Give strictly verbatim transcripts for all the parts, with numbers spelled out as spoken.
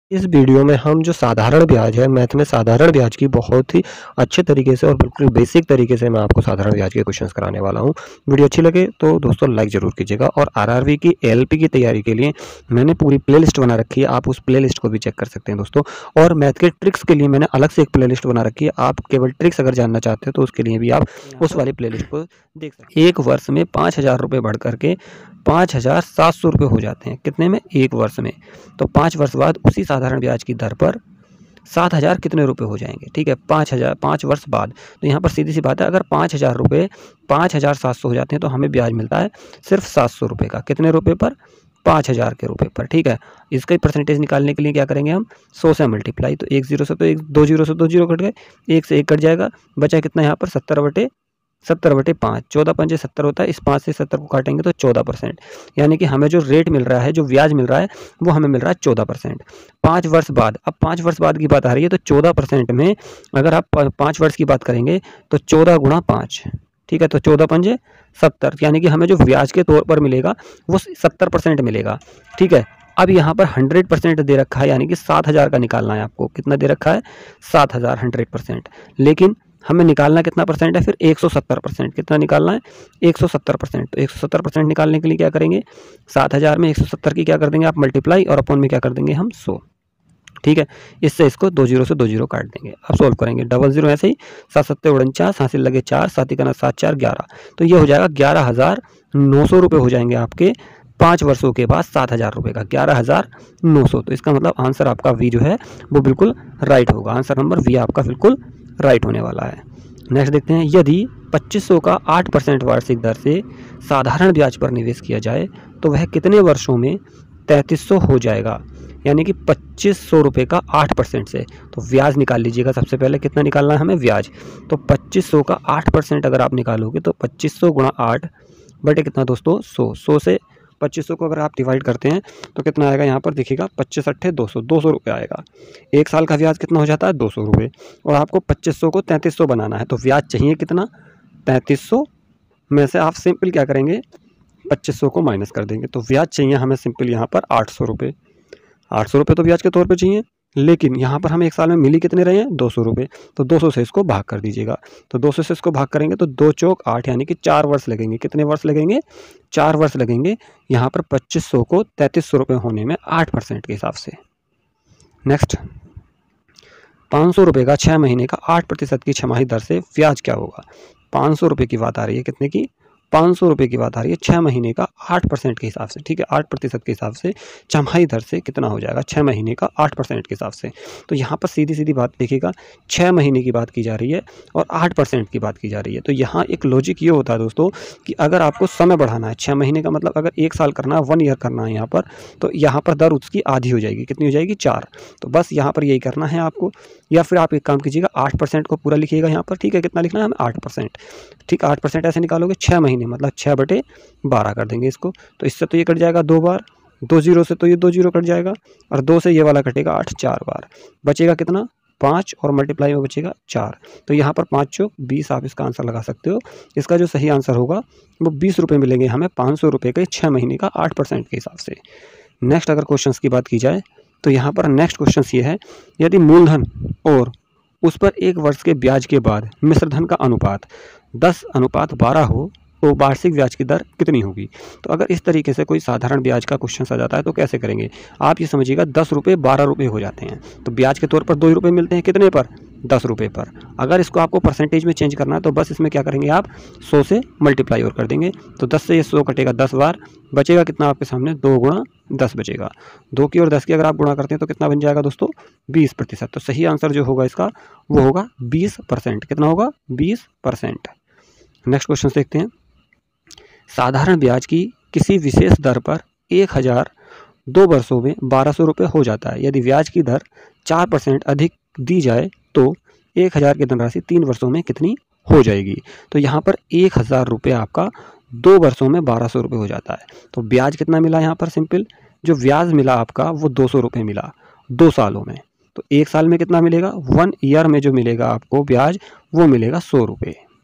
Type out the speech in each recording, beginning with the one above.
इस वीडियो में हम जो साधारण ब्याज है, मैथ में साधारण ब्याज की बहुत ही अच्छे तरीके से और बिल्कुल बेसिक तरीके से मैं आपको साधारण ब्याज के क्वेश्चंस कराने वाला हूं। वीडियो अच्छी लगे तो दोस्तों लाइक ज़रूर कीजिएगा। और आरआरबी की एएलपी की तैयारी के लिए मैंने पूरी प्लेलिस्ट बना रखी है, आप उस प्लेलिस्ट को भी चेक कर सकते हैं दोस्तों। और मैथ के ट्रिक्स के लिए मैंने अलग से एक प्लेलिस्ट बना रखी है, आप केवल ट्रिक्स अगर जानना चाहते हो तो उसके लिए भी आप उस वाली प्लेलिस्ट को देख सकते हैं। एक वर्ष में पाँच हज़ार रुपये बढ़ करके पाँच हज़ार सात सौ रुपये हो जाते हैं। कितने में? एक वर्ष में। तो पाँच वर्ष बाद उसी साधारण ब्याज की दर पर सात हज़ार कितने रुपए हो जाएंगे? ठीक है, पाँच हज़ार पाँच वर्ष बाद। तो यहाँ पर सीधी सी बात है, अगर पाँच हज़ार रुपये पाँच हज़ार सात सौ हो जाते हैं तो हमें ब्याज मिलता है सिर्फ सात सौ रुपये का। कितने रुपए पर? पाँच हज़ार के रुपए पर। ठीक है, इसका परसेंटेज निकालने के लिए क्या करेंगे हम? सौ से मल्टीप्लाई। तो एक जीरो से तो एक दो जीरो से दो जीरो कट गए, एक से एक कट जाएगा, बचा कितना यहाँ पर? सत्तर बटे सत्तर बटे पाँच। चौदह पंजे सत्तर होता है, इस पाँच से सत्तर को काटेंगे तो चौदह परसेंट। यानी कि हमें जो रेट मिल रहा है, जो ब्याज मिल रहा है, वो हमें मिल रहा है चौदह परसेंट। पाँच वर्ष बाद, अब पाँच वर्ष बाद की बात आ रही है, तो चौदह परसेंट में अगर आप पाँच वर्ष की बात करेंगे तो चौदह गुणा पाँच। ठीक है, तो चौदह पंजे सत्तर, यानी कि हमें जो ब्याज के तौर पर मिलेगा वो सत्तर परसेंट मिलेगा। ठीक है, अब यहाँ पर हंड्रेड परसेंट दे रखा है, यानी कि सात हज़ार का निकालना है आपको। कितना दे रखा है? सात हज़ार, हंड्रेड परसेंट। लेकिन हमें निकालना कितना परसेंट है फिर? एक सौ सत्तर परसेंट। कितना निकालना है? एक सौ सत्तर परसेंट। तो एक सौ सत्तर परसेंट निकालने के लिए क्या करेंगे? सात हज़ार में एक सौ सत्तर की क्या कर देंगे आप? मल्टीप्लाई, और अपॉन में क्या कर देंगे हम? सौ। ठीक है, इससे इसको दो जीरो से दो जीरो काट देंगे। अब सॉल्व करेंगे, डबल जीरो ऐसे ही, सात सत्ते उनचास, हासिल लगे चार, सात ही करना सात चार ग्यारह। तो ये हो जाएगा ग्यारह हज़ार नौ सौ रुपये हो जाएंगे आपके पाँच वर्षों के बाद सात हज़ार रुपये का, ग्यारह हज़ार नौ सौ। तो इसका मतलब आंसर आपका वी जो है वो बिल्कुल राइट होगा। आंसर नंबर वी आपका बिल्कुल राइट होने वाला है। नेक्स्ट देखते हैं, यदि पच्चीस सौ का आठ परसेंट वार्षिक दर से साधारण ब्याज पर निवेश किया जाए तो वह कितने वर्षों में तैंतीस सौ हो जाएगा? यानी कि पच्चीस सौ रुपये का आठ परसेंट से। तो ब्याज निकाल लीजिएगा सबसे पहले। कितना निकालना है हमें? ब्याज। तो पच्चीस सौ का आठ परसेंट अगर आप निकालोगे तो पच्चीस सौ गुणा आठ बटे कितना दोस्तों? सौ। सौ से पच्चीस सौ को अगर आप डिवाइड करते हैं तो कितना आएगा? यहाँ पर देखिएगा, पच्चीस अट्ठे दो सौ, दो सौ रुपये आएगा। एक साल का ब्याज कितना हो जाता है? दो सौ रुपये। और आपको पच्चीस सौ को तैंतीस सौ बनाना है, तो ब्याज चाहिए कितना? तैंतीस सौ में से आप सिंपल क्या करेंगे? पच्चीस सौ को माइनस कर देंगे। तो ब्याज चाहिए हमें सिंपल यहाँ पर आठ सौ रुपये। आठ सौ रुपये तो ब्याज के तौर पे चाहिए, लेकिन यहाँ पर हमें एक साल में मिली कितने रहे हैं? दो सौ रुपये। तो दो सौ से इसको भाग कर दीजिएगा। तो दो सौ से इसको भाग करेंगे तो दो चौक आठ, यानी कि चार वर्ष लगेंगे। कितने वर्ष लगेंगे? चार वर्ष लगेंगे। यहाँ पर पच्चीस सौ को तैंतीस सौ रुपये होने में आठ परसेंट के हिसाब से। नेक्स्ट, पाँच सौ रुपये का छः महीने का आठ प्रतिशत की छमाही दर से ब्याज क्या होगा? पाँच सौ रुपये की बात आ रही है, कितने की? पाँच सौ रुपये की बात आ रही है, छः महीने का आठ परसेंट के हिसाब से। ठीक है, आठ प्रतिशत के हिसाब से छमाही दर से कितना हो जाएगा? छः महीने का आठ परसेंट के हिसाब से। तो यहाँ पर सीधी सीधी बात देखिएगा, छः महीने की बात की जा रही है और आठ परसेंट की बात की जा रही है। तो यहाँ एक लॉजिक ये होता है दोस्तों कि अगर आपको समय बढ़ाना है, छः महीने का मतलब अगर एक साल करना है, वन ईयर करना है यहाँ पर, तो यहाँ पर दर उसकी आधी हो जाएगी। कितनी हो जाएगी? चार। तो बस यहाँ पर यही करना है आपको। या फिर आप एक काम कीजिएगा, आठ परसेंट को पूरा लिखिएगा यहाँ पर। ठीक है, कितना लिखना है हमें? आठ परसेंट। ठीक, आठ परसेंट ऐसे निकालोगे, छः महीने मतलब छः बटे बारह कर देंगे इसको। तो इससे तो ये कट जाएगा दो बार, दो जीरो से तो ये दो जीरो कट जाएगा, और दो से ये वाला कटेगा आठ चार बार। बचेगा कितना? पाँच, और मल्टीप्लाई में बचेगा चार। तो यहाँ पर पाँच चौक बीस, आप इसका आंसर लगा सकते हो। इसका जो सही आंसर होगा वो बीस रुपये मिलेंगे हमें पाँच सौ रुपये के छः महीने का आठ परसेंट के हिसाब से। नेक्स्ट अगर क्वेश्चन की बात की जाए तो यहाँ पर नेक्स्ट क्वेश्चन ये है, यदि मूलधन और उस पर एक वर्ष के ब्याज के बाद मिश्रधन का अनुपात दस अनुपात बारह हो तो वार्षिक ब्याज की दर कितनी होगी? तो अगर इस तरीके से कोई साधारण ब्याज का क्वेश्चन आ जाता है तो कैसे करेंगे? आप ये समझिएगा, दस रुपये बारह रुपये हो जाते हैं, तो ब्याज के तौर पर दो रुपये मिलते हैं। कितने पर? दस रुपये पर। अगर इसको आपको परसेंटेज में चेंज करना है तो बस इसमें क्या करेंगे आप? सौ से मल्टीप्लाई और कर देंगे। तो दस से ये सौ कटेगा दस बार, बचेगा कितना आपके सामने? दो गुणा दस बचेगा। दो की और दस की अगर आप गुणा करते हैं तो कितना बन जाएगा दोस्तों? बीस प्रतिशत। तो सही आंसर जो होगा इसका वो होगा बीस परसेंट। कितना होगा? बीस परसेंट। नेक्स्ट क्वेश्चन देखते हैं, साधारण ब्याज की किसी विशेष दर पर एक हज़ार दो वर्षों में बारह सौ रुपये हो जाता है। यदि ब्याज की दर चार परसेंट अधिक दी जाए तो एक हज़ार की धनराशि तीन वर्षों में कितनी हो जाएगी? तो यहाँ पर एक हज़ार रुपये आपका दो वर्षों में बारह सौ रुपये हो जाता है। तो ब्याज कितना मिला यहाँ पर? सिंपल जो ब्याज मिला आपका वो दो सौ रुपये मिला दो सालों में। तो एक साल में कितना मिलेगा? वन ईयर में जो मिलेगा आपको ब्याज वो मिलेगा सौ रुपये।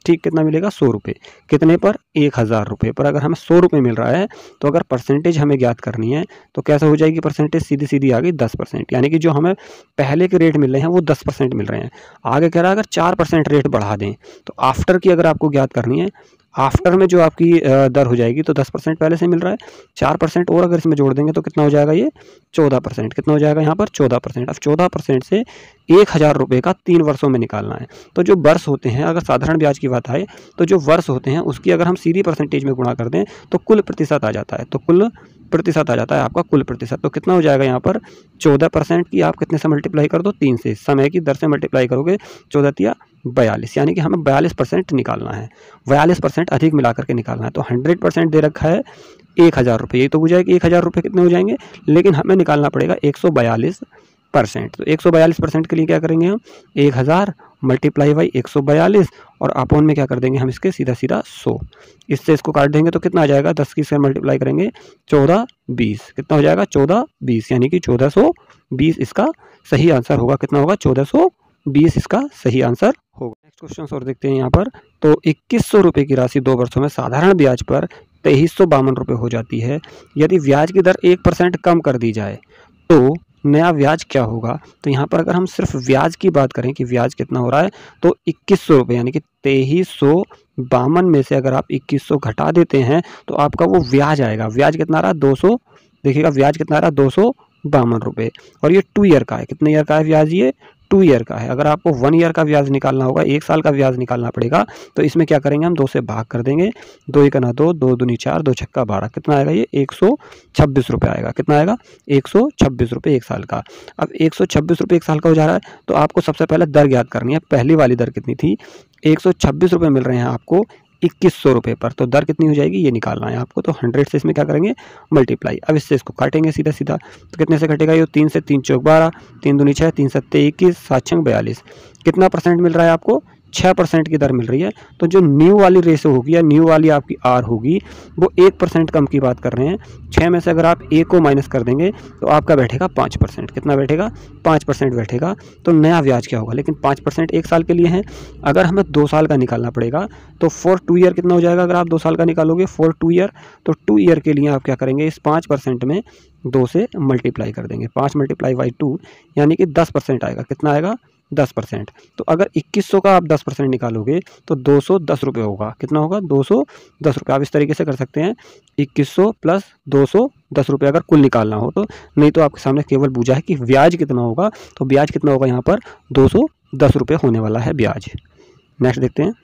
ठीक, कितना मिलेगा सौ रुपये। कितने पर? एक हज़ार रुपये पर। अगर हमें सौ रुपये मिल रहा है तो अगर परसेंटेज हमें ज्ञात करनी है तो कैसे हो जाएगी परसेंटेज? सीधी सीधी आ गई दस परसेंट, यानी कि जो हमें पहले के रेट मिल रहे हैं वो दस परसेंट मिल रहे हैं। आगे कह रहा है अगर चार परसेंट रेट बढ़ा दें तो आफ्टर की अगर आपको ज्ञात करनी है, आफ्टर में जो आपकी दर हो जाएगी तो दस परसेंट पहले से मिल रहा है, चार परसेंट और अगर इसमें जोड़ देंगे तो कितना हो जाएगा? ये चौदह परसेंट। कितना हो जाएगा यहाँ पर? चौदह परसेंट। अब चौदह परसेंट से एक हज़ार रुपये का तीन वर्षों में निकालना है। तो जो वर्ष होते हैं, अगर साधारण ब्याज की बात आए तो जो वर्ष होते हैं उसकी अगर हम सीधी परसेंटेज में गुणा कर दें तो कुल प्रतिशत आ जाता है। तो कुल प्रतिशत आ जाता है आपका कुल प्रतिशत। तो कितना हो जाएगा यहाँ पर? चौदह परसेंट की आप कितने से मल्टीप्लाई कर दो? तीन से। समय की दर से मल्टीप्लाई करोगे, चौदह तिया बयालीस, यानी कि हमें बयालीस परसेंट निकालना है। बयालीस परसेंट अधिक मिला करके निकालना है। तो हंड्रेड परसेंट दे रखा है एक हज़ार रुपये। ये तो बुझा है कि एक हज़ार रुपये कितने हो जाएंगे, लेकिन हमें निकालना पड़ेगा एक सौ बयालीस परसेंट। तो एक सौ बयालीस परसेंट के लिए क्या करेंगे हम? एक हज़ार मल्टीप्लाई बाई एक सौ बयालीस और अपोन में क्या कर देंगे हम इसके? सीधा सीधा सौ। इससे इसको काट देंगे तो कितना आ जाएगा? दस की से मल्टीप्लाई करेंगे, चौदह बीस। कितना हो जाएगा? चौदह बीस, यानी कि चौदह सौ बीस इसका सही आंसर होगा। कितना होगा? चौदह सौ बीस इसका सही आंसर होगा। नेक्स्ट क्वेश्चन और देखते हैं यहाँ पर। तो इक्कीस सौ रुपये की राशि दो वर्षों में साधारण ब्याज पर तेईस सौ बावन रुपये हो जाती है। यदि ब्याज की दर एक परसेंट कम कर दी जाए तो नया ब्याज क्या होगा? तो यहाँ पर अगर हम सिर्फ ब्याज की बात करें कि ब्याज कितना हो रहा है तो इक्कीस सौ रुपये, यानी कि तेईस सौ बावन में से अगर आप इक्कीस सौ घटा देते हैं तो आपका वो ब्याज आएगा। ब्याज कितना आ रहा है? दो सौ। देखिएगा ब्याज कितना आ रहा है? दो सौ बावन रुपये। और ये टू ईयर का है। कितने ईयर का है ब्याज? ये टू ईयर का है। अगर आपको वन ईयर का ब्याज निकालना होगा, एक साल का ब्याज निकालना पड़ेगा, तो इसमें क्या करेंगे हम? दो से भाग कर देंगे। दो एक ना दो, दो दूनी चार, दो छक्का बारह। कितना आएगा? ये एक सौ छब्बीस रुपये आएगा। कितना आएगा? एक सौ छब्बीस रुपये एक साल का। अब एक सौ छब्बीस रुपये एक साल का हो जा रहा है तो आपको सबसे पहले दर ज्ञात करनी है। पहली वाली दर कितनी थी? एक सौ छब्बीस रुपये मिल रहे हैं आपको इक्कीस सौ रुपये पर, तो दर कितनी हो जाएगी ये निकालना है आपको। तो हंड्रेड से इसमें क्या करेंगे? मल्टीप्लाई। अब इससे इसको काटेंगे सीधा सीधा, तो कितने से कटेगा? ये तीन से, तीन चौक बारह, तीन दूनी छः, तीन सत्ते इक्कीस, सात छंग बयालीस। कितना परसेंट मिल रहा है आपको? छः परसेंट की दर मिल रही है। तो जो न्यू वाली रेशो होगी या न्यू वाली आपकी आर होगी वो एक परसेंट कम की बात कर रहे हैं। छः में से अगर आप एक को माइनस कर देंगे तो आपका बैठेगा पाँच परसेंट। कितना बैठेगा? पाँच परसेंट बैठेगा। तो नया ब्याज क्या होगा? लेकिन पाँच परसेंट एक साल के लिए है। अगर हमें दो साल का निकालना पड़ेगा तो फोर टू ईयर कितना हो जाएगा? अगर आप दो साल का निकालोगे फोर टू ईयर, तो टू ईयर के लिए आप क्या करेंगे? इस पाँच परसेंट में दो से मल्टीप्लाई कर देंगे। पाँच मल्टीप्लाई बाई टू, यानी कि दस परसेंट आएगा। कितना आएगा? दस परसेंट। तो अगर इक्कीस सौ का आप दस परसेंट निकालोगे तो दो सौ दस रुपये होगा। कितना होगा? दो सौ दस रुपये। आप इस तरीके से कर सकते हैं, इक्कीस सौ प्लस दो सौ दस रुपये अगर कुल निकालना हो तो। नहीं तो आपके सामने केवल पूछा है कि ब्याज कितना होगा, तो ब्याज कितना होगा यहाँ पर? दो सौ दस रुपये होने वाला है ब्याज। नेक्स्ट देखते हैं।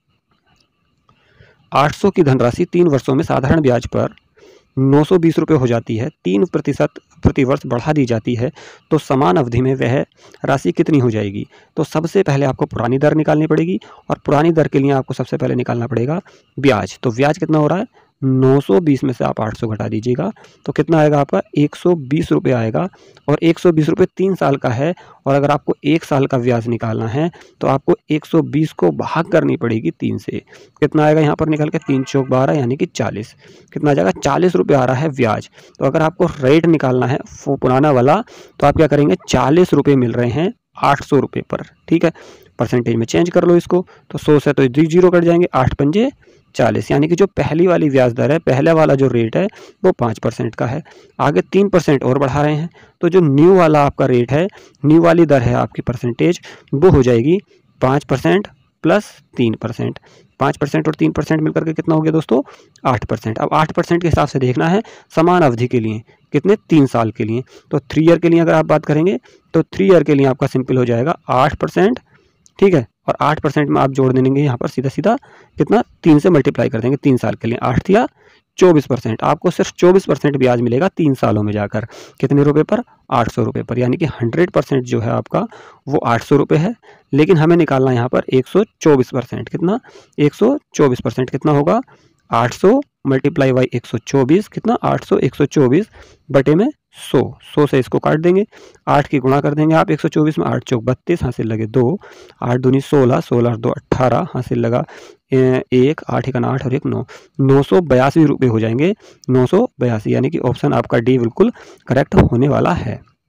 आठ सौ की धनराशि तीन वर्षों में साधारण ब्याज पर नौ सौ बीस रुपये हो जाती है, तीन प्रतिशत प्रति वर्ष बढ़ा दी जाती है, तो समान अवधि में वह राशि कितनी हो जाएगी? तो सबसे पहले आपको पुरानी दर निकालनी पड़ेगी और पुरानी दर के लिए आपको सबसे पहले निकालना पड़ेगा ब्याज। तो ब्याज कितना हो रहा है? नौ सौ बीस में से आप आठ सौ घटा दीजिएगा तो कितना आएगा आपका? एक सौ बीस रुपये आएगा। और एक सौ बीस रुपये तीन साल का है और अगर आपको एक साल का ब्याज निकालना है तो आपको एक सौ बीस को भाग करनी पड़ेगी तीन से। कितना आएगा यहाँ पर निकल के? तीन चौक बारह, यानी कि चालीस। कितना आ जाएगा? चालीस रुपये आ रहा है ब्याज। तो अगर आपको रेट निकालना है वो पुराना वाला तो आप क्या करेंगे? चालीस रुपये मिल रहे हैं आठ सौ रुपये पर। ठीक है, परसेंटेज में चेंज कर लो इसको, तो सौ से तो जीरो कट जाएंगे, आठ पंजे चालीस, यानी कि जो पहली वाली ब्याज दर है, पहले वाला जो रेट है वो पाँच परसेंट का है। आगे तीन परसेंट और बढ़ा रहे हैं तो जो न्यू वाला आपका रेट है, न्यू वाली दर है आपकी परसेंटेज, वो हो जाएगी पाँच परसेंट प्लस तीन परसेंट। पाँच परसेंट और तीन परसेंट मिलकर के कितना हो गया दोस्तों? आठ परसेंट। अब आठ परसेंट के हिसाब से देखना है समान अवधि के लिए, कितने? तीन साल के लिए। तो थ्री ईयर के लिए अगर आप बात करेंगे तो थ्री ईयर के लिए आपका सिंपल हो जाएगा आठ परसेंट। ठीक है, और आठ परसेंट में आप जोड़ देंगे यहाँ पर सीधा सीधा कितना? तीन से मल्टीप्लाई कर देंगे तीन साल के लिए। आठ या चौबीस परसेंट। आपको सिर्फ चौबीस परसेंट ब्याज मिलेगा तीन सालों में जाकर। कितने रुपए पर? आठ सौ रुपये पर, यानी कि हंड्रेड परसेंट जो है आपका वो आठ सौ रुपये है। लेकिन हमें निकालना है यहाँ पर एक सौ चौबीस परसेंट। कितना? एक सौ चौबीस परसेंट। कितना होगा? आठ सौ मल्टीप्लाई बाई एक सौ चौबीस। कितना? आठ सौ एक सौ चौबीस बटे में सौ। सौ से इसको काट देंगे, आठ की गुणा कर देंगे आप एक सौ चौबीस में। आठ चौक बत्तीस, हासिल लगे दो, आठ दूनी सोलह, सोलह दो अट्ठारह, हासिल लगा एक, आठ एक आठ और एक नौ, नौ सौ बयासी रुपये हो जाएंगे। नौ सौ बयासी, यानी कि ऑप्शन आपका डी बिल्कुल करेक्ट होने वाला है।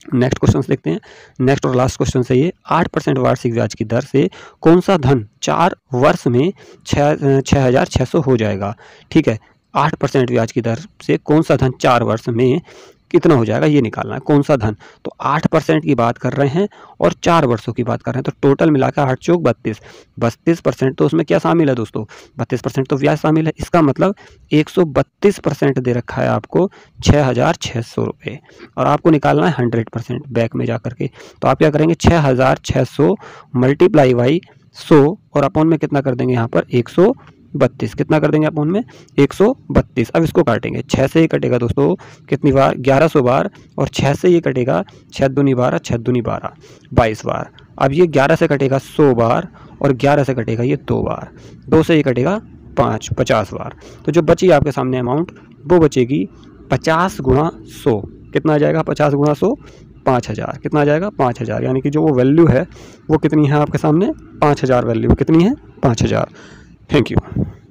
नेक्स्ट क्वेश्चन देखते हैं। नेक्स्ट और लास्ट क्वेश्चन है ये, आठ परसेंट वार्षिक ब्याज की दर से कौन सा धन चार वर्ष में छः छः हज़ार छः सौ हो जाएगा। ठीक है, आठ परसेंट ब्याज की दर से कौन सा धन चार वर्ष में कितना हो जाएगा ये निकालना है। कौन सा धन, तो आठ परसेंट की बात कर रहे हैं और चार वर्षों की बात कर रहे हैं, तो टोटल मिलाकर आठ चौक बत्तीस, बत्तीस परसेंट तो उसमें क्या शामिल है दोस्तों, बत्तीस परसेंट तो ब्याज शामिल है। इसका मतलब एक सौ बत्तीस परसेंट दे रखा है आपको छः हज़ार छः सौ रुपये, और आपको निकालना है हंड्रेड परसेंट बैक में जा करके। तो आप क्या करेंगे, छः हज़ार छः सौ मल्टीप्लाई बाई सौ और अपॉन में कितना कर देंगे यहाँ पर एक सौ बत्तीस, कितना कर देंगे अपॉन में एक सौ बत्तीस। अब इसको काटेंगे, छः से ये कटेगा दोस्तों कितनी बार, ग्यारह सौ बार, और छः से ये कटेगा छः दूनी बारह, छः दूनी बारह, बाईस बार। अब ये ग्यारह से कटेगा सौ बार, और ग्यारह से कटेगा ये दो बार, दो से ये कटेगा पाँच, पचास बार। तो जो बची आपके सामने अमाउंट वो बचेगी पचास गुणा सौ, कितना आ जाएगा पचास गुणा सौ, पाँच हज़ार, कितना आ जाएगा पाँच हज़ार। यानी कि जो वो वैल्यू है वो कितनी है आपके सामने, पाँच हज़ार वैल्यू कितनी है, पाँच हज़ार। Thank you.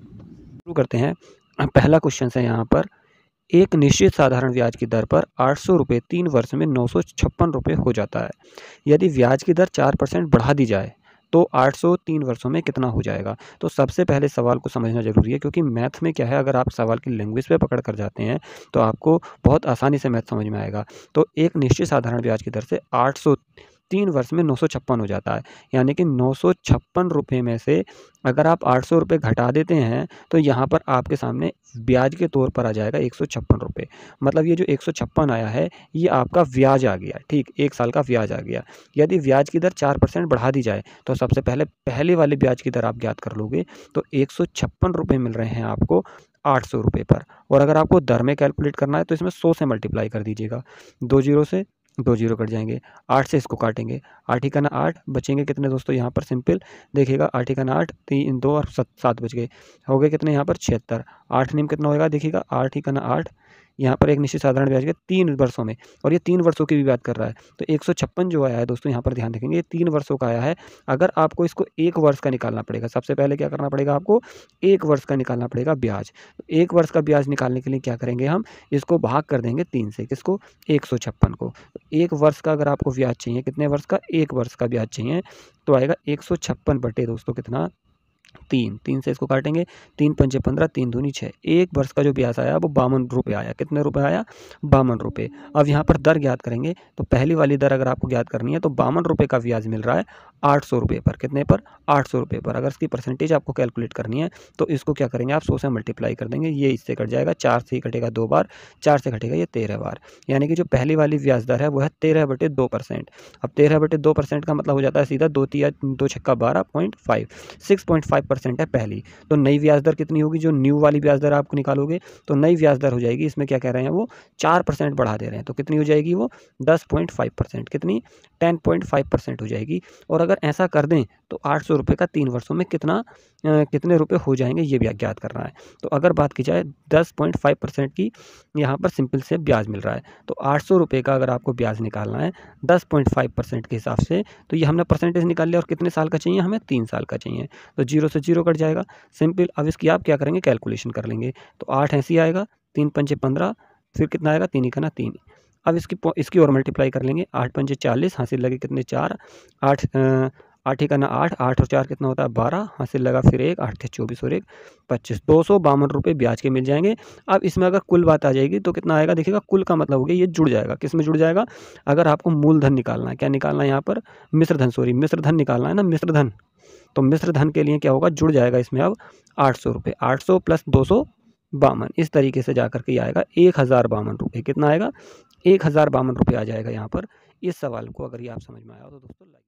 शुरू करते हैं। पहला क्वेश्चन है यहाँ पर, एक निश्चित साधारण ब्याज की दर पर आठ सौ रुपये तीन वर्ष में नौ सौ छप्पन रुपये हो जाता है। यदि ब्याज की दर चार परसेंट बढ़ा दी जाए तो आठ सौ तीन वर्षों में कितना हो जाएगा। तो सबसे पहले सवाल को समझना जरूरी है, क्योंकि मैथ में क्या है, अगर आप सवाल की लैंग्वेज पे पकड़ कर जाते हैं तो आपको बहुत आसानी से मैथ समझ में आएगा। तो एक निश्चित साधारण ब्याज की दर से आठ सौ तीन वर्ष में नौ सौ छप्पन हो जाता है, यानी कि नौ सौ छप्पन रुपये में से अगर आप आठ सौ रुपये घटा देते हैं तो यहाँ पर आपके सामने ब्याज के तौर पर आ जाएगा एक सौ छप्पन रुपये। मतलब ये जो एक सौ छप्पन आया है ये आपका ब्याज आ गया, ठीक, एक साल का ब्याज आ गया। यदि ब्याज की दर चार परसेंट बढ़ा दी जाए तो सबसे पहले पहले वाले ब्याज की दर आप ज्ञात कर लोगे, तो एक सौ छप्पन रुपये मिल रहे हैं आपको आठ सौ रुपये पर। और अगर आपको दर में कैलकुलेट करना है तो इसमें सौ से मल्टीप्लाई कर दीजिएगा, दो जीरो से दो जीरो कट जाएंगे, आठ से इसको काटेंगे, आठ ही का ना आठ, बचेंगे कितने दोस्तों यहाँ पर, सिंपल देखिएगा, आठ ही का ना आठ, तीन दो और सात सात बच गए, हो गए कितने यहाँ पर छिहत्तर। आठ निम कितना होगा देखिएगा, आठ ही का ना आठ, यहाँ पर एक निश्चित साधारण ब्याज के तीन वर्षों में, और ये तीन वर्षों की भी बात कर रहा है। तो एक सौ छप्पन जो आया है दोस्तों यहाँ पर ध्यान रखेंगे, ये तीन वर्षों का आया है। अगर आपको इसको एक वर्ष का निकालना पड़ेगा, सबसे पहले क्या करना पड़ेगा आपको, एक वर्ष का निकालना पड़ेगा ब्याज। तो एक वर्ष का ब्याज निकालने के लिए क्या करेंगे हम, इसको भाग कर देंगे तीन से, किसको, एक सौ छप्पन को। तो एक वर्ष का अगर आपको ब्याज चाहिए, कितने वर्ष का, एक वर्ष का ब्याज चाहिए, तो आएगा एक सौ छप्पन बटे दोस्तों कितना, तीन, तीन से इसको काटेंगे, तीन पंचे पंद्रह, तीन दूनी छः, एक वर्ष का जो ब्याज आया वो बावन रुपये आया। कितने रुपए आया, बावन रुपये। अब यहाँ पर दर ज्ञात करेंगे, तो पहली वाली दर अगर आपको ज्ञात करनी है तो बावन रुपये का ब्याज मिल रहा है आठ सौ रुपये पर, कितने पर, आठ सौ रुपये पर। अगर इसकी परसेंटेज आपको कैलकुलेट करनी है तो इसको क्या करेंगे आप, सौ से मल्टीप्लाई कर देंगे, ये इससे कट जाएगा, चार से ही कटेगा दो बार, चार से कटेगा ये तेरह बार। यानी कि जो पहली वाली ब्याज दर है वो है तेरह बटे दो परसेंट। अब तेरह बटे दो परसेंट का मतलब हो जाता है सीधा दो तिया दो छक्का बारह point five, six point five percent है पहली। तो नई ब्याज दर कितनी होगी, जो न्यू वाली ब्याज दर आपको निकालोगे तो नई ब्याज दर हो जाएगी, इसमें क्या कह रहे हैं वो चार परसेंट बढ़ा दे रहे हैं, तो कितनी हो जाएगी वो दस पॉइंट फाइव परसेंट, कितनी टेन पॉइंट फाइव परसेंट हो जाएगी। और अगर ऐसा कर दें तो आठ सौ रुपये का तीन वर्षों में कितना अ, कितने रुपए हो जाएंगे ये भी ज्ञात करना है। तो अगर बात की जाए दस पॉइंट फाइव परसेंट की यहाँ पर सिंपल से ब्याज मिल रहा है, तो आठ सौ रुपये का अगर आपको ब्याज निकालना है दस पॉइंट फाइव परसेंट के हिसाब से, तो ये हमने परसेंटेज निकाल लिया, और कितने साल का चाहिए हमें, तीन साल का चाहिए, तो जीरो से जीरो कट जाएगा, सिंपल। अब इसकी आप क्या करेंगे, कैलकुलेशन कर लेंगे, तो आठ ऐसी आएगा, तीन पंचे पंद्रह, फिर कितना आएगा, तीन ही का ना तीन। अब इसकी इसकी और मल्टीप्लाई कर लेंगे, आठ पंचे चालीस, हासिल लगे कितने चार, आठ आठ ही का ना आठ, आठ और चार कितना होता है बारह, हासिल लगा फिर एक, आठ थे चौबीस और एक पच्चीस, दो सौ बावन रुपये ब्याज के मिल जाएंगे। अब इसमें अगर कुल बात आ जाएगी तो कितना आएगा देखिएगा, कुल का मतलब हो गया ये जुड़ जाएगा, किस में जुड़ जाएगा, अगर आपको मूलधन निकालना है, क्या निकालना है यहाँ पर, मिश्र धन, सॉरी मिश्र धन निकालना है ना, मिश्र धन, तो मिश्र धन के लिए क्या होगा, जुड़ जाएगा इसमें अब आठ सौ रुपये, आठ सौ प्लस दो सौ बावन, इस तरीके से जाकर के आएगा एक हज़ार बावन रुपये, कितना आएगा, एक हज़ार बावन रुपये आ जाएगा यहाँ पर। इस सवाल को अगर ये आप समझ में आया हो तो दोस्तों लाइक